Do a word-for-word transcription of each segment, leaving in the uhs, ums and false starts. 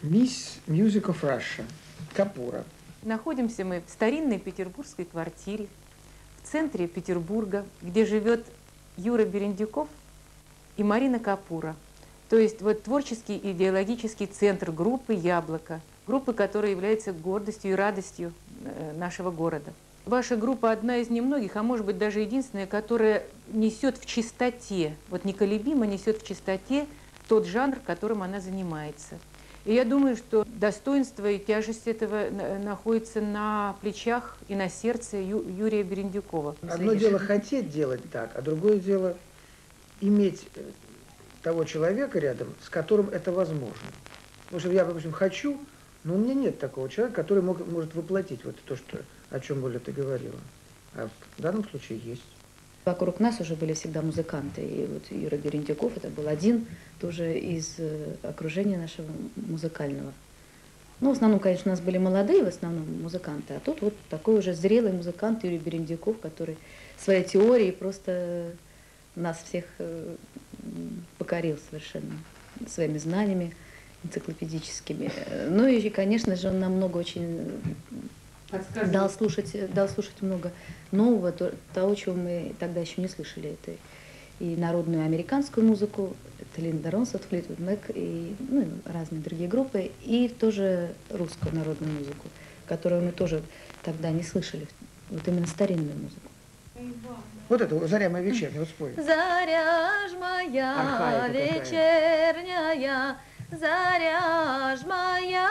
Miss Music of Russia, Капура. Находимся мы в старинной петербургской квартире, в центре Петербурга, где живет Юра Берендюков и Марина Капура. То есть вот творческий и идеологический центр группы «Яблоко», группы, которая является гордостью и радостью нашего города. Ваша группа одна из немногих, а может быть даже единственная, которая несет в чистоте, вот неколебимо несет в чистоте тот жанр, которым она занимается. И я думаю, что достоинство и тяжесть этого находится на плечах и на сердце Ю Юрия Берендюкова. Одно дело хотеть делать так, а другое дело иметь того человека рядом, с которым это возможно. Потому что я, допустим, хочу, но у меня нет такого человека, который мог, может воплотить вот то, что, о чем более ты говорила. А в данном случае есть. Вокруг нас уже были всегда музыканты, и вот Юра Берендюков это был один тоже из окружения нашего музыкального. Ну, в основном, конечно, у нас были молодые, в основном музыканты, а тут вот такой уже зрелый музыкант Юрий Берендюков, который своей теорией просто нас всех покорил совершенно своими знаниями энциклопедическими. Ну и, конечно же, он нам много очень дал слушать, дал слушать много нового, то, того, чего мы тогда еще не слышали. Это и народную американскую музыку, это Линда Ронстад, Флитвуд Мэк, и ну, разные другие группы, и тоже русскую народную музыку, которую мы тоже тогда не слышали, вот именно старинную музыку. Вот это «Заря моя вечерняя», вот спой. Заря ж моя вечерняя, заря ж моя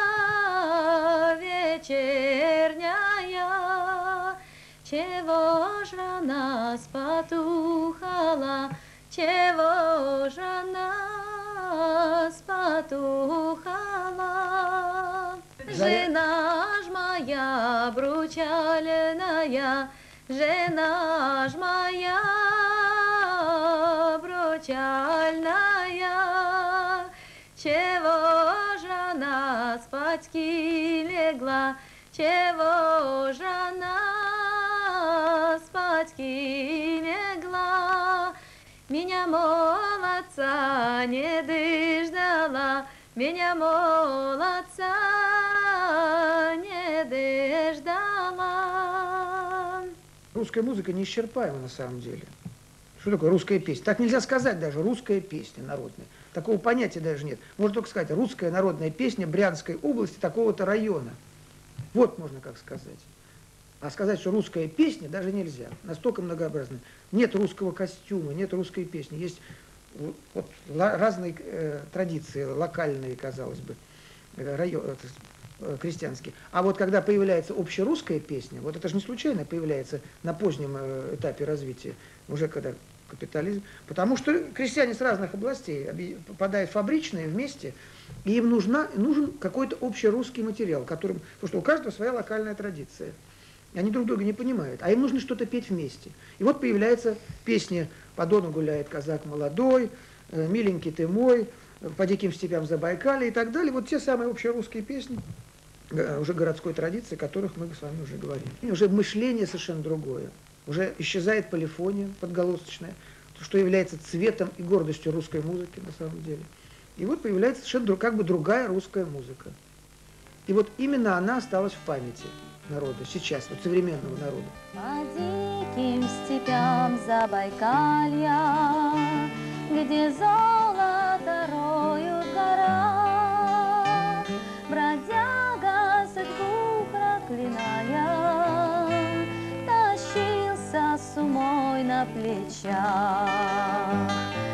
вечерняя, чего ж она спотухала, чего ж она спотухала. Жена ж моя бручальная, жена ж моя бручальная, чего ж она спатьки легла, чего ж она спатьки легла. Меня молодца не дождала, меня молодца не дождала. Русская музыка неисчерпаема на самом деле. Что такое русская песня? Так нельзя сказать даже русская песня народная. Такого понятия даже нет. Можно только сказать русская народная песня Брянской области такого-то района. Вот можно как сказать. А сказать, что русская песня, даже нельзя. Настолько многообразно. Нет русского костюма, нет русской песни. Есть вот, разные э, традиции, локальные, казалось бы, район, э, крестьянские. А вот когда появляется общерусская песня, вот это же не случайно появляется на позднем э, этапе развития, уже когда капитализм. Потому что крестьяне с разных областей попадают в фабричные вместе, и им нужна, нужен какой-то общерусский материал, которым, потому что у каждого своя локальная традиция. И они друг друга не понимают, а им нужно что-то петь вместе. И вот появляются песни «По дону гуляет казак молодой», «Миленький ты мой», «По диким степям Забайкалья» и так далее. Вот те самые общерусские песни, уже городской традиции, о которых мы с вами уже говорили. И уже мышление совершенно другое. Уже исчезает полифония подголосочная, что является цветом и гордостью русской музыки на самом деле. И вот появляется совершенно как бы другая русская музыка. И вот именно она осталась в памяти народа, сейчас, вот современного народа. По диким степям Забайкалья, где золото роют гора, бродяга судьбу проклиная, тащился с умой на плечах.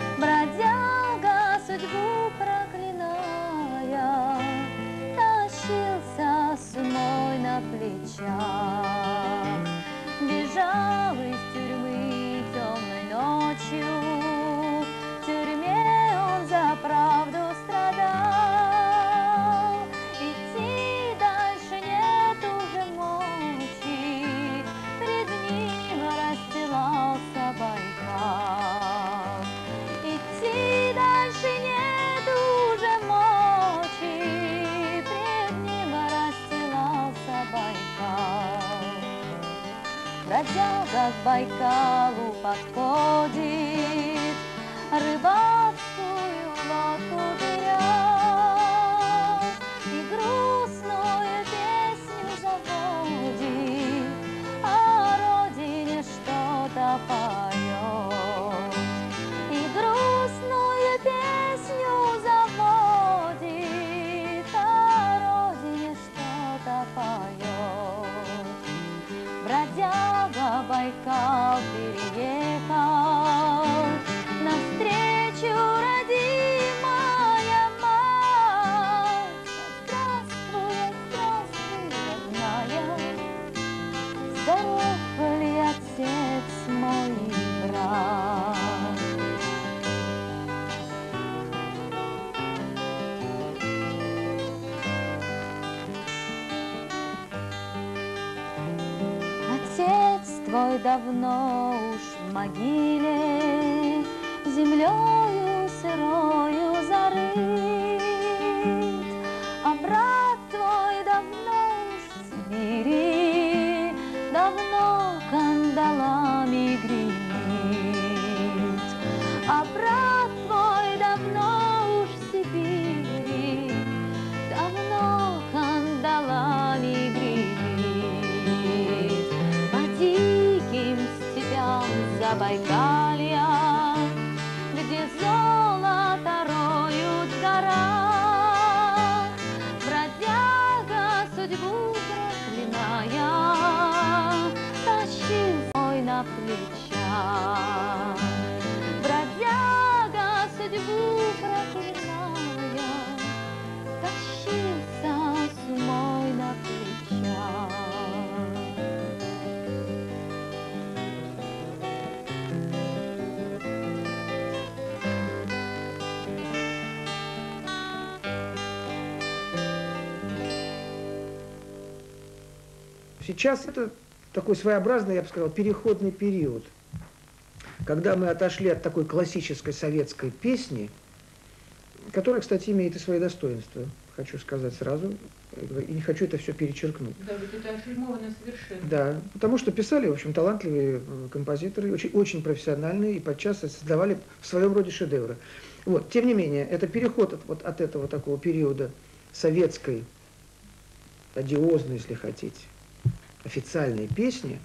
Бродяга судьбу проклиная, тащился с умой на плечах. Бежал из тюрьмы темной ночью, в тюрьме он за правду страдал. Идти дальше нет уже мочи, пред ним расстилался Байкал. Идти дальше нет уже мочи, пред ним расстилался Байкал. Бродяга к Байкалу подходит, рыбацкую лодку берет, твой давно уж в могиле, землею сырою зарыт, а брат твой давно уж в Сибири, давно кандалами гремит, а брат твой давно уж в Сибири, давно кандалами гремит. По диким степям Забайкалья, где золото роют в горах, бродяга судьбу проклиная, тащил свой на плечах. Бродяга судьбу проклиная, тащился с умой на плечах. Сейчас это такой своеобразный, я бы сказал, переходный период, когда мы отошли от такой классической советской песни, которая, кстати, имеет и свои достоинства, хочу сказать сразу, и не хочу это все перечеркнуть. Да, ведь это ошельмовано совершенно. Да, потому что писали, в общем, талантливые композиторы, очень, очень профессиональные, и подчас создавали в своем роде шедевры. Вот, тем не менее, это переход от, вот, от этого такого периода советской, одиозной, если хотите, официальной песни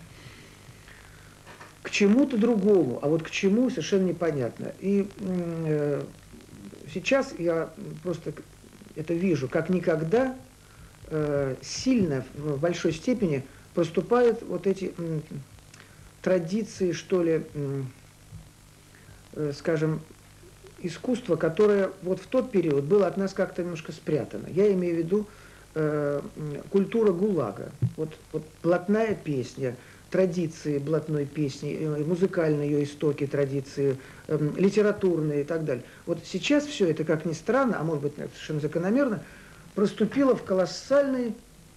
к чему-то другому, а вот к чему совершенно непонятно. И э, сейчас я просто это вижу, как никогда э, сильно, в большой степени проступают вот эти э, традиции, что ли, э, э, скажем, искусства, которое вот в тот период было от нас как-то немножко спрятано. Я имею в виду э, культура ГУЛАГа. Вот, вот блатная песня, традиции блатной песни, э, музыкальные ее истоки, традиции, э, литературные и так далее. Вот сейчас все это, как ни странно, а может быть совершенно закономерно, проступило в колоссальной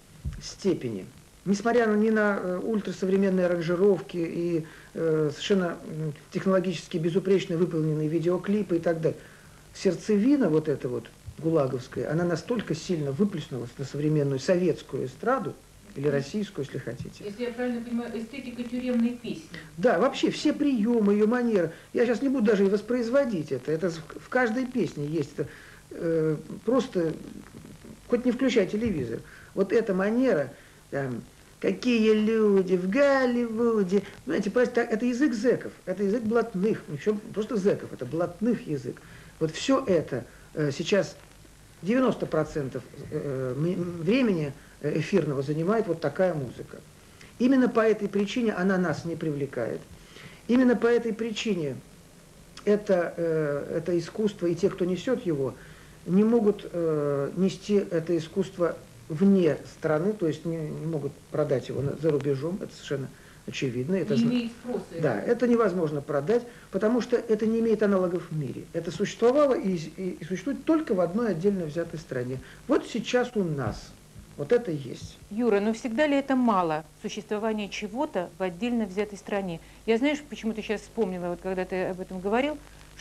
степени. Несмотря ни на э, ультрасовременные аранжировки и э, совершенно э, технологически безупречно выполненные видеоклипы и так далее, сердцевина вот эта вот гулаговская, она настолько сильно выплеснулась на современную советскую эстраду, или российскую, если хотите. Если я правильно понимаю, эстетика тюремной песни. Да, вообще все приемы, ее манеры. Я сейчас не буду даже и воспроизводить это. Это в каждой песне есть. Это, э, просто, хоть не включай телевизор. Вот эта манера, там, какие люди в Голливуде. Знаете, просто это язык зэков, это язык блатных, причем просто зэков, это блатных язык. Вот все это э, сейчас девяносто процентов э, времени эфирного занимает вот такая музыка. Именно по этой причине она нас не привлекает. Именно по этой причине это, э, это искусство и те, кто несет его, не могут э, нести это искусство вне страны, то есть не, не могут продать его за рубежом, это совершенно очевидно. Это, не имеет спроса. Да, это невозможно продать, потому что это не имеет аналогов в мире. Это существовало и, и, и существует только в одной отдельно взятой стране. Вот сейчас у нас вот это есть. Юра, но всегда ли это мало, существование чего-то в отдельно взятой стране? Я, знаешь, почему-то сейчас вспомнила, вот когда ты об этом говорил,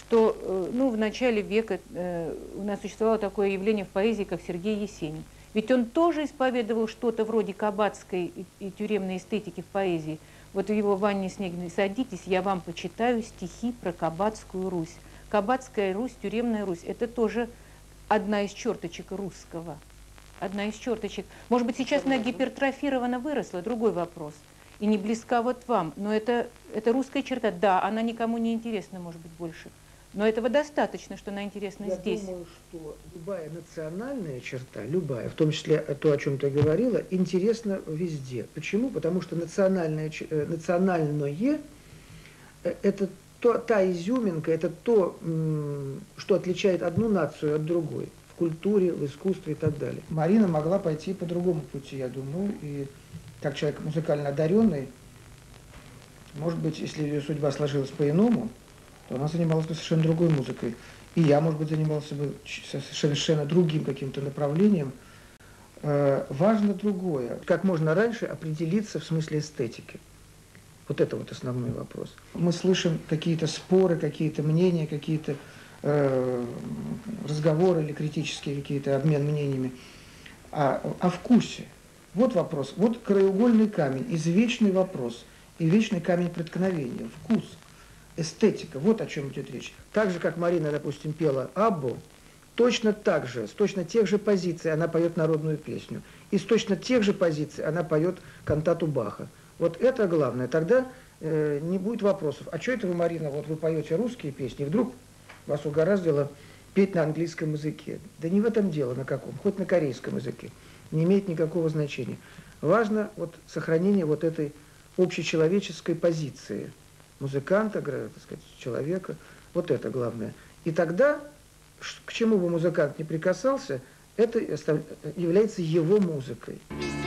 что ну, в начале века э, у нас существовало такое явление в поэзии, как Сергей Есенин. Ведь он тоже исповедовал что-то вроде кабацкой и, и тюремной эстетики в поэзии. Вот в его «Ванне Снегиной» «Садитесь, я вам почитаю стихи про Кабацкую Русь». Кабацкая Русь, тюремная Русь – это тоже одна из черточек русского. Одна из черточек. Может быть, сейчас она гипертрофирована выросла, другой вопрос. И не близка вот вам. Но это, это русская черта. Да, она никому не интересна, может быть, больше. Но этого достаточно, что она интересна Я здесь. Я думаю, что любая национальная черта, любая, в том числе то, о чем ты говорила, интересна везде. Почему? Потому что национальное, национальное – это то, та изюминка, это то, что отличает одну нацию от другой. В культуре, в искусстве и так далее. Марина могла пойти по другому пути, я думаю, и как человек музыкально одаренный, может быть, если ее судьба сложилась по-иному, то она занималась бы совершенно другой музыкой. И я, может быть, занимался бы совершенно другим каким-то направлением. Важно другое. Как можно раньше определиться в смысле эстетики. Вот это вот основной вопрос. Мы слышим какие-то споры, какие-то мнения, какие-то э, разговоры или критические какие-то обмен мнениями о, о вкусе. Вот вопрос, вот краеугольный камень, извечный вопрос и вечный камень преткновения. Вкус, эстетика, вот о чем идет речь. Так же, как Марина, допустим, пела Аббу, точно так же, с точно тех же позиций она поет народную песню. И с точно тех же позиций она поет кантату Баха. Вот это главное. Тогда э, не будет вопросов. А что это вы, Марина, вот вы поете русские песни, и вдруг вас угораздило петь на английском языке? Да не в этом дело, на каком, хоть на корейском языке. Не имеет никакого значения. Важно вот сохранение вот этой общечеловеческой позиции музыканта, так сказать, человека. Вот это главное. И тогда, к чему бы музыкант ни прикасался, это является его музыкой.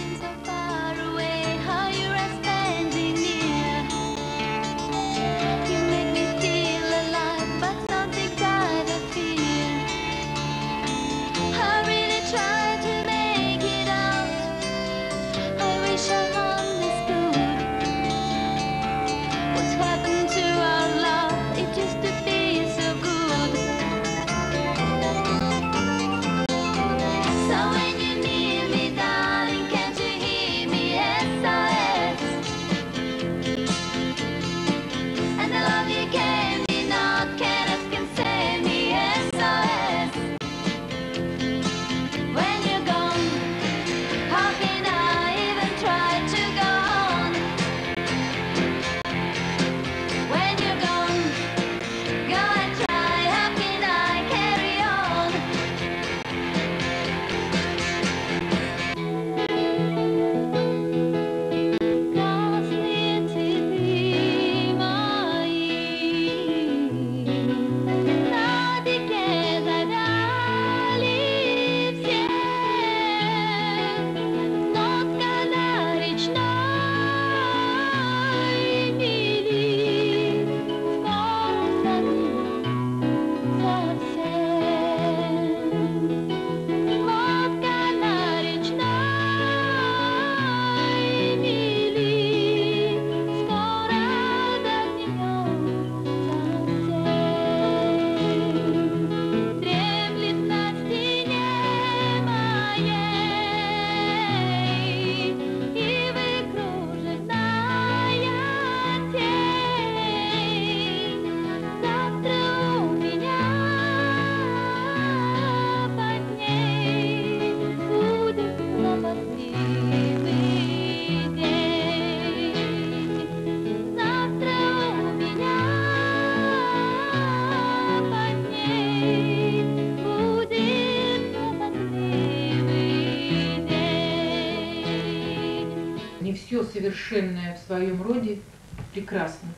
Все совершенное в своем роде прекрасно.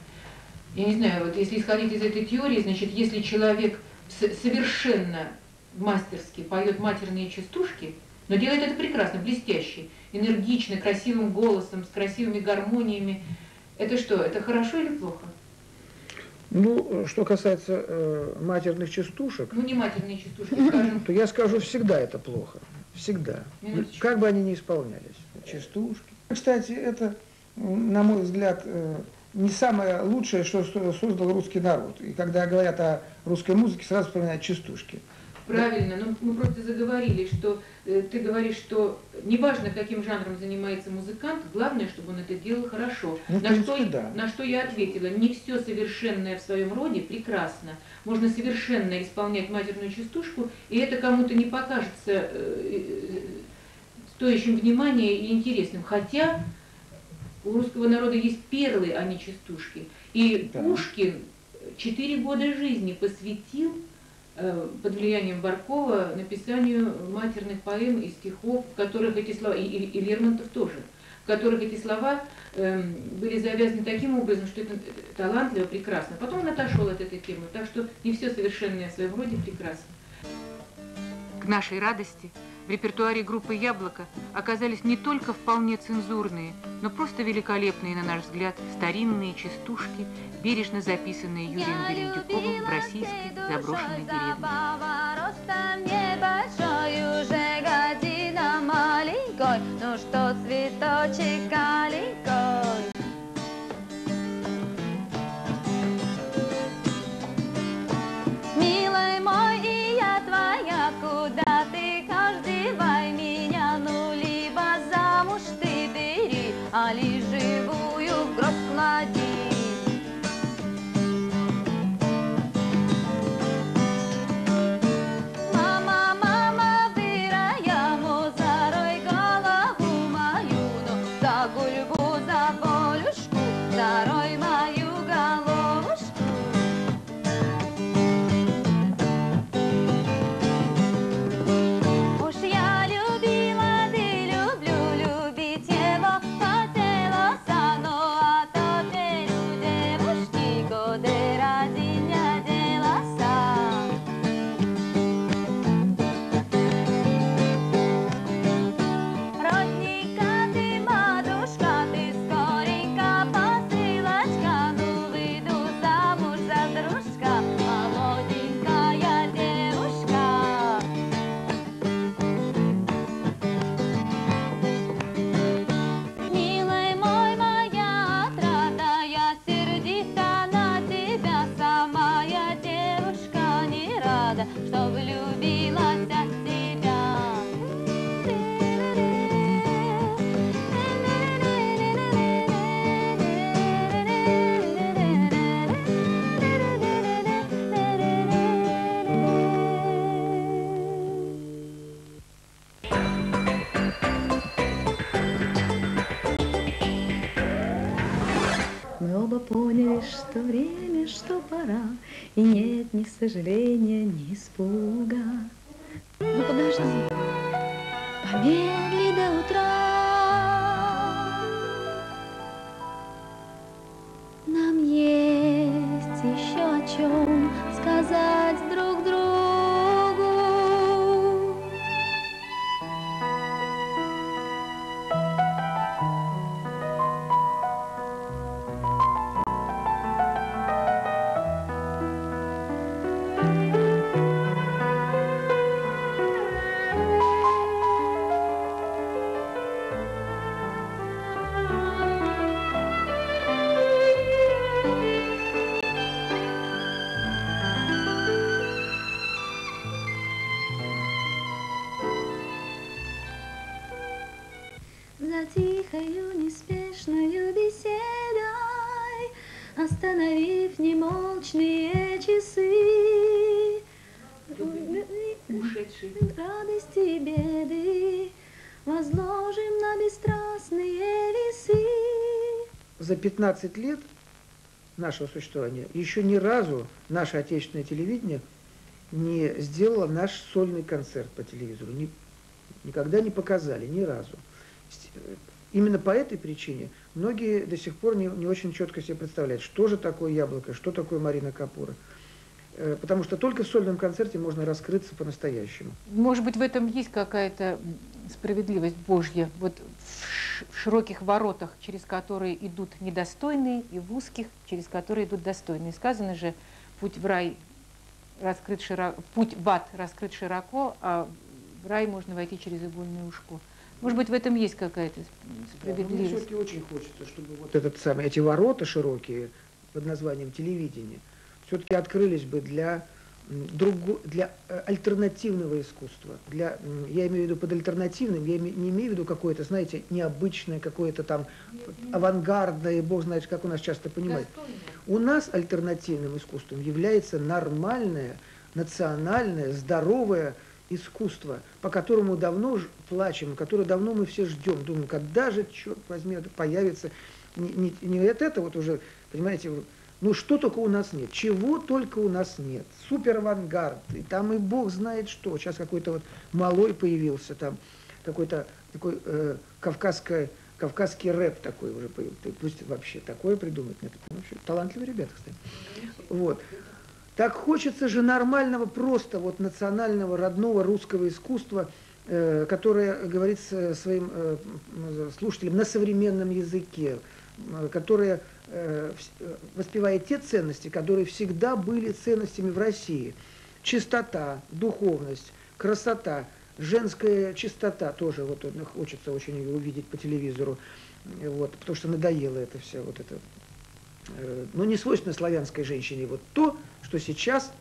Я не знаю, вот если исходить из этой теории, значит, если человек совершенно мастерски поет матерные частушки, но делает это прекрасно, блестяще, энергично, красивым голосом, с красивыми гармониями, это что, это хорошо или плохо? Ну, что касается э, матерных частушек, ну не матерные частушки, скажем, то я скажу, всегда это плохо. Всегда. Минуточку. Как бы они ни исполнялись. Частушки. Кстати, это, на мой взгляд, не самое лучшее, что создал русский народ. И когда говорят о русской музыке, сразу вспоминают частушки. Правильно, но мы просто заговорили, что э, ты говоришь, что неважно, каким жанром занимается музыкант, главное, чтобы он это делал хорошо. Ну, на, принципе, что, да. на что я ответила, не все совершенное в своем роде прекрасно. Можно совершенно исполнять матерную частушку, и это кому-то не покажется э, э, стоящим внимания и интересным. Хотя у русского народа есть перлы, а не частушки. И да. Пушкин четыре года жизни посвятил под влиянием Баркова написанию матерных поэм и стихов, в которых эти слова, и, и, и Лермонтов тоже, в которых эти слова э, были завязаны таким образом, что это талантливо, прекрасно. Потом он отошел от этой темы, так что не все совершенное в своем роде прекрасно. К нашей радости в репертуаре группы «Яблоко» оказались не только вполне цензурные, но просто великолепные, на наш взгляд, старинные частушки, бережно записанные Юрием Берендюковым в российской заброшенной деревне. Ну что, цветочек калинкой? девка, ты каждевай меня, ну либо замуж ты бери, али живую в гроб клади. Мама, мама, вырая, мо, зарой голову мою, ну за гульбу, за волюшку, зарой мою головушку. Уж я любила, да люблю любить его, хотела са, но а теперь у девушки годы ради не деласа. Родненька ты, матушка, ты скоренько посылочка, ну выйду замуж за дружка, молоденькая девушка. Милый мой, моя отрада, я сердита на тебя, самая девушка не рада, чтоб влюбилась от тебя. Мы оба поняли, что время, что пора, и нет ни сожаления, ни испуга. Ну подожди, помедли до утра. Нам есть еще о чем сказать друг другу. За тихою, неспешною беседой, остановив немолчные часы, Ушедший. радости и беды возложим на бесстрастные весы. За пятнадцать лет нашего существования еще ни разу наше отечественное телевидение не сделало наш сольный концерт по телевизору. Ни- никогда не показали, ни разу. С- Именно по этой причине многие до сих пор не, не очень четко себе представляют, что же такое Яблоко, что такое Марина Капура. Э, Потому что только в сольном концерте можно раскрыться по-настоящему. Может быть, в этом есть какая-то справедливость Божья. Вот в ш- в широких воротах, через которые идут недостойные, и в узких, через которые идут достойные. Сказано же, путь в рай раскрыт широко, путь в ад раскрыт широко, а в рай можно войти через игольное ушко. Может быть, в этом есть какая-то Мне справедливость. все-таки очень хочется, чтобы вот этот самый, эти ворота широкие под названием телевидение все-таки открылись бы для, м, другу- для э, альтернативного искусства. Для, м, я имею в виду под альтернативным, я име- не имею в виду какое-то, знаете, необычное, какое-то там авангардное, и бог знает, как у нас часто понимают. У нас альтернативным искусством является нормальное, национальное, здоровое искусство, по которому давно ж- плачем, которое давно мы все ждем, думаем, когда же, черт возьми, это появится. Не, не, не это, это вот уже, понимаете, вот, ну что только у нас нет, чего только у нас нет. Супер авангард, и там и бог знает что. Сейчас какой-то вот малой появился, там какой-то такой э, кавказский, кавказский рэп такой уже появился. Пусть вообще такое придумать нет. Вообще, талантливые ребята, кстати. Вот. Так хочется же нормального, просто вот национального, родного русского искусства, э, которое говорит с- своим э, м, слушателям на современном языке, э, которое э, вс- э, воспевает те ценности, которые всегда были ценностями в России. Чистота, духовность, красота, женская чистота тоже вот э, хочется очень ее увидеть по телевизору, э, вот, потому что надоело это все, вот это. Э, но не свойственно славянской женщине вот то, что сейчас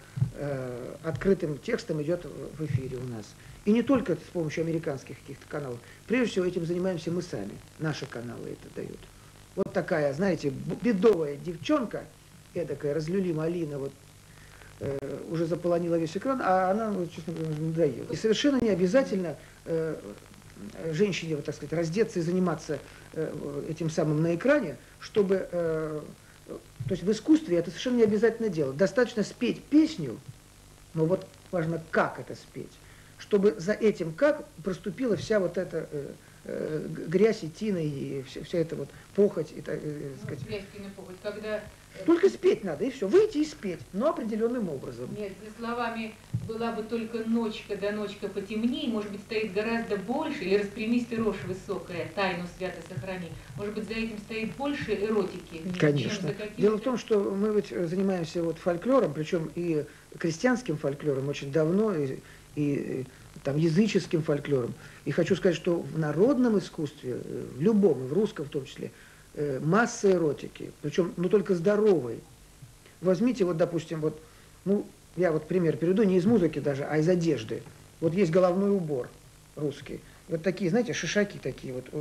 э, открытым текстом идет в эфире у нас. И не только с помощью американских каких-то каналов. Прежде всего этим занимаемся мы сами. Наши каналы это дают. Вот такая, знаете, бедовая девчонка, эдакая, разлюли малина, вот, э, уже заполонила весь экран, а она, вот, честно говоря, надоела. И совершенно не обязательно э, женщине, вот, так сказать, раздеться и заниматься э, этим самым на экране, чтобы... Э, то есть в искусстве это совершенно не обязательно делать. Достаточно спеть песню, но вот важно, как это спеть, чтобы за этим как проступила вся вот эта э, э, грязь и тина, и вся, вся эта вот похоть. И, э, сказать. Грязь, тина, похоть, когда... Только спеть надо, и все. Выйти и спеть, но определенным образом. Нет, за словами «была бы только ночка, да ночка потемней», может быть, стоит гораздо больше, или «распрямись ты рожь высокая, тайну свято сохрани». Может быть, за этим стоит больше эротики, Конечно. чем за каким-то... Дело в том, что мы ведь занимаемся вот фольклором, причем и крестьянским фольклором очень давно, и, и там языческим фольклором. И хочу сказать, что в народном искусстве, в любом, и в русском в том числе, масса эротики, причем, ну, только здоровой. Возьмите, вот, допустим, вот, ну, я вот пример приведу, не из музыки даже, а из одежды. Вот есть головной убор русский. Вот такие, знаете, шишаки такие вот.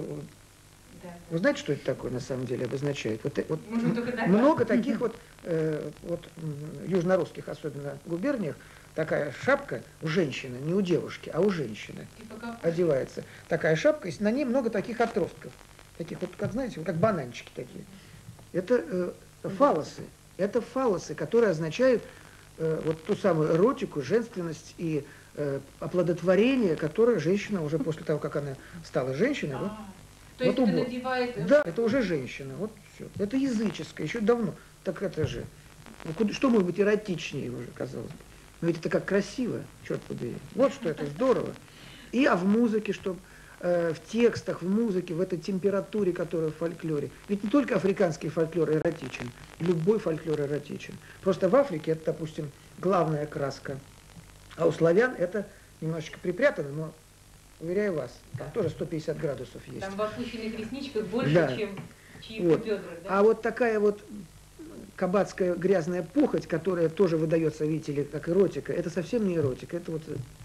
Да. Вы знаете, что это такое на самом деле обозначает? Вот, вот только много таких вот, э, вот южнорусских, особенно губерниях, такая шапка у женщины, не у девушки, а у женщины одевается. Такая шапка, и на ней много таких отростков. Таких вот, как знаете, как бананчики такие. Это э, фаллосы. Это фаллосы, которые означают э, вот ту самую эротику, женственность и э, оплодотворение, которое женщина уже после того, как она стала женщиной, а, вот, то вот есть убор. это надевает... Да, это уже женщина. Вот все. Это языческое, еще давно. Так это же. Ну, куда, что может быть эротичнее уже, казалось бы. Но ведь это как красиво, черт побери. Вот что это здорово. И а в музыке, чтобы в текстах, в музыке, в этой температуре, которая в фольклоре. Ведь не только африканский фольклор эротичен, любой фольклор эротичен. Просто в Африке это, допустим, главная краска, а у славян это немножечко припрятано, но, уверяю вас, там тоже сто пятьдесят градусов есть. Там в опущенных ресничках больше, да. чем в чьих Вот. бедрах. Да? А вот такая вот кабацкая грязная похоть, которая тоже выдается, видите ли, как эротика, это совсем не эротика, это вот...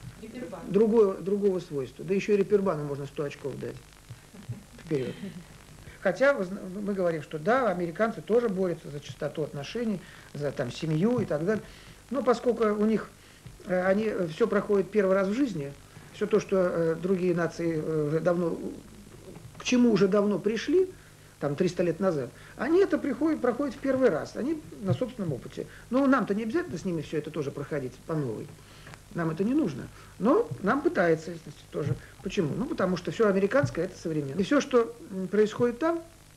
Другого, другого свойства. Да еще и репербану можно сто очков дать вперед. Хотя мы говорим, что да, американцы тоже борются за чистоту отношений, за там семью и так далее. Но поскольку у них они все проходит первый раз в жизни, все то, что другие нации уже давно, к чему уже давно пришли, там триста лет назад, они это приходят, проходят в первый раз, они на собственном опыте. Но нам-то не обязательно с ними все это тоже проходить по новой. Нам это не нужно. Но нам пытается, естественно, тоже. Почему? Ну, потому что все американское – это современно. И все, что происходит там,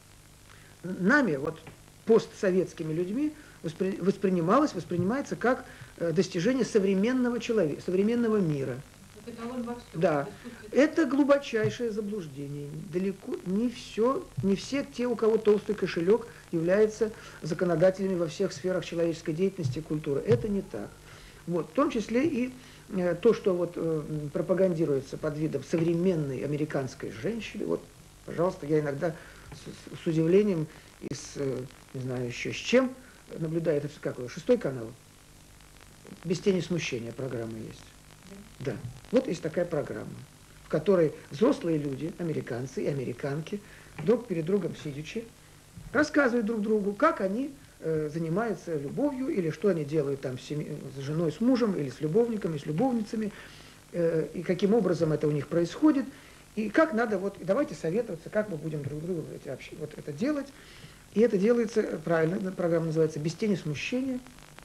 нами, вот постсоветскими людьми, воспри... воспринималось, воспринимается как достижение современного человека, современного мира. Да, это глубочайшее заблуждение. Далеко не все, не все те, у кого толстый кошелек, являются законодателями во всех сферах человеческой деятельности и культуры. Это не так. Вот, в том числе и э, то, что вот, э, пропагандируется под видом современной американской женщины. Вот, пожалуйста, я иногда с, с удивлением и с, э, не знаю еще с чем, наблюдаю, это какой, шестой канал? «Без тени смущения» программа есть. Да, вот есть такая программа, в которой взрослые люди, американцы и американки, друг перед другом сидячи, рассказывают друг другу, как они занимаются любовью, или что они делают там с, семьей, с женой, с мужем, или с любовниками, с любовницами, э, и каким образом это у них происходит, и как надо, вот, давайте советоваться, как мы будем друг другу эти, вот это делать. И это делается, правильно, программа называется «Без тени смущения».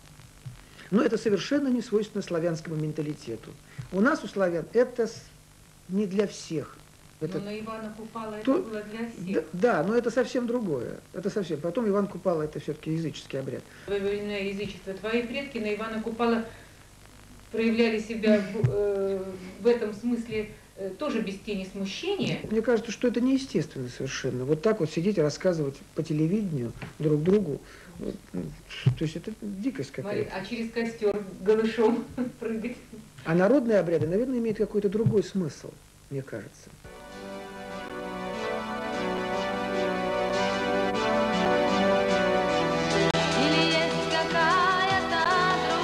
Но это совершенно не свойственно славянскому менталитету. У нас, у славян, это не для всех. Это, но на Ивана Купала это то, было для всех. Да, да, но это совсем другое. Это совсем. Потом Иван Купала это все-таки языческий обряд. Военное язычество. Твои предки на Ивана Купала проявляли себя в, э, в этом смысле э, тоже без тени смущения. Мне кажется, что это неестественно совершенно. Вот так вот сидеть и рассказывать по телевидению друг другу. Вот, то есть это дикость какая-то. А через костер голышом прыгать. А народные обряды, наверное, имеют какой-то другой смысл, мне кажется. Или есть какая-то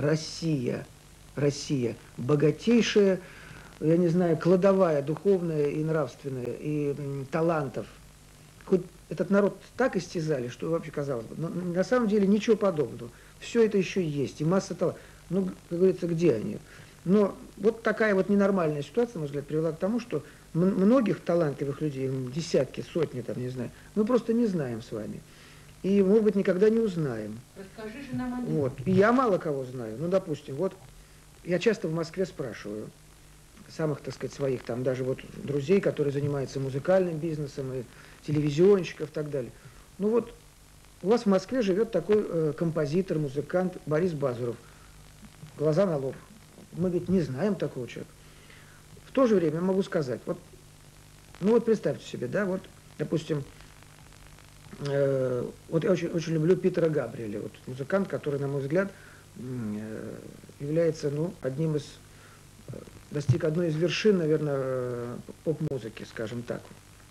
Россия, Россия, богатейшая, я не знаю, кладовая духовная и нравственная, и м, талантов. Хоть этот народ так истязали, что вообще казалось бы, но на самом деле ничего подобного. Все это еще есть, и масса талантов. Ну, как говорится, где они? Но вот такая вот ненормальная ситуация, на мой взгляд, привела к тому, что многих талантливых людей, десятки, сотни, там, не знаю, мы просто не знаем с вами. И, может быть, никогда не узнаем. Расскажи же нам о них. Вот. И я мало кого знаю. Ну, допустим, вот я часто в Москве спрашиваю самых, так сказать, своих, там, даже вот друзей, которые занимаются музыкальным бизнесом, и телевизионщиков и так далее. Ну вот, у вас в Москве живет такой э, композитор, музыкант Борис Базаров. Глаза на лоб. Мы ведь не знаем такого человека. В то же время я могу сказать, вот, ну вот представьте себе, да, вот, допустим, э, вот я очень, очень люблю Питера Габриэля, вот музыкант, который, на мой взгляд, э, является, ну, одним из, э, достиг одной из вершин, наверное, э, поп-музыки, скажем так.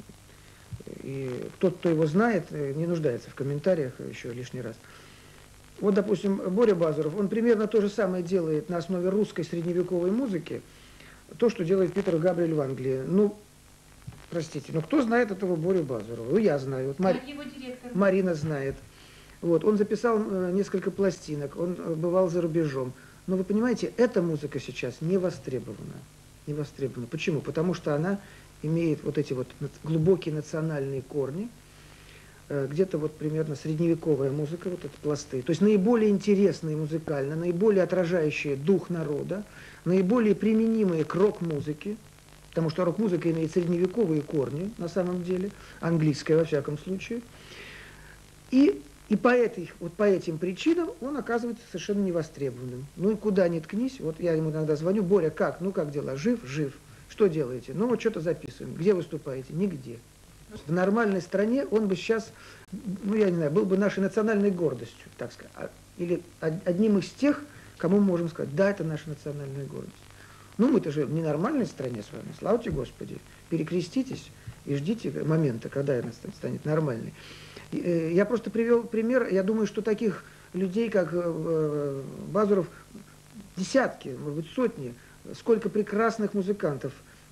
И тот, кто его знает, э, не нуждается в комментариях еще лишний раз. Вот, допустим, Боря Базаров, он примерно то же самое делает на основе русской средневековой музыки, то, что делает Питер Габриэль в Англии. Ну, простите, но кто знает этого Борю Базарова? Ну, я знаю. Вот Мари... его директор? Марина знает. Вот, он записал э, несколько пластинок, он э, бывал за рубежом. Но вы понимаете, эта музыка сейчас не востребована. Не востребована. Почему? Потому что она имеет вот эти вот глубокие национальные корни, где-то вот примерно средневековая музыка, вот эти пласты. То есть наиболее интересные музыкально, наиболее отражающие дух народа, наиболее применимые к рок-музыке, потому что рок-музыка имеет средневековые корни, на самом деле, английская во всяком случае. И, и по, этой, вот по этим причинам он оказывается совершенно невостребованным. Ну и куда ни ткнись, вот я ему иногда звоню: Боря, как? Ну как дела? Жив? Жив. Что делаете? Ну вот что-то записываем. Где выступаете? Нигде. В нормальной стране он бы сейчас, ну я не знаю, был бы нашей национальной гордостью, так сказать. Или одним из тех, кому мы можем сказать: да, это наша национальная гордость. Ну мы-то живем в ненормальной стране с вами, слава тебе Господи. Перекреститесь и ждите момента, когда она станет нормальной. Я просто привел пример, я думаю, что таких людей, как Базаров, десятки, может быть, сотни. Сколько прекрасных музыкантов,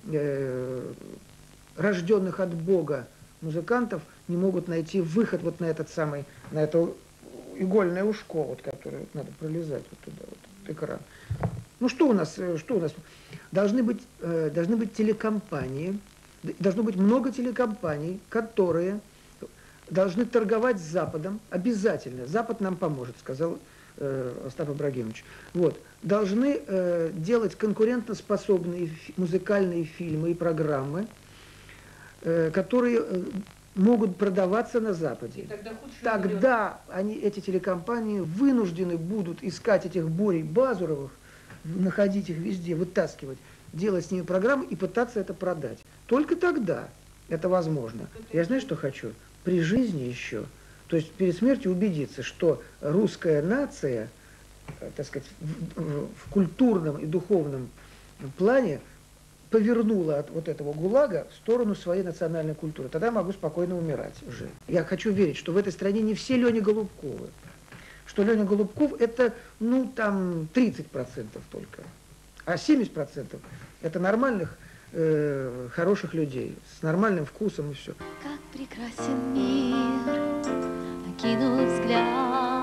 рожденных от Бога музыкантов, не могут найти выход вот на этот самый, на это игольное ушко, вот, которое вот надо пролезать вот туда, вот, вот экран. Ну что у нас, что у нас? Должны быть, э, должны быть телекомпании, должно быть много телекомпаний, которые должны торговать с Западом, обязательно. Запад нам поможет, сказал э, Остап Ибрагимович. Вот. Должны э, делать конкурентоспособные музыкальные фильмы и программы, которые могут продаваться на Западе. И тогда тогда они, эти телекомпании вынуждены будут искать этих Борей Базаровых, находить их везде, вытаскивать, делать с ними программы и пытаться это продать. Только тогда это возможно. Я знаю, что хочу? При жизни еще, то есть перед смертью убедиться, что русская нация, так сказать, в, в культурном и духовном плане повернула от вот этого ГУЛАГа в сторону своей национальной культуры. Тогда могу спокойно умирать уже. Я хочу верить, что в этой стране не все Леня Голубковы. Что Леня Голубков это, ну, там, тридцать процентов только. А семьдесят процентов это нормальных, э, хороших людей, с нормальным вкусом и все. Как прекрасен мир, окинув взгляд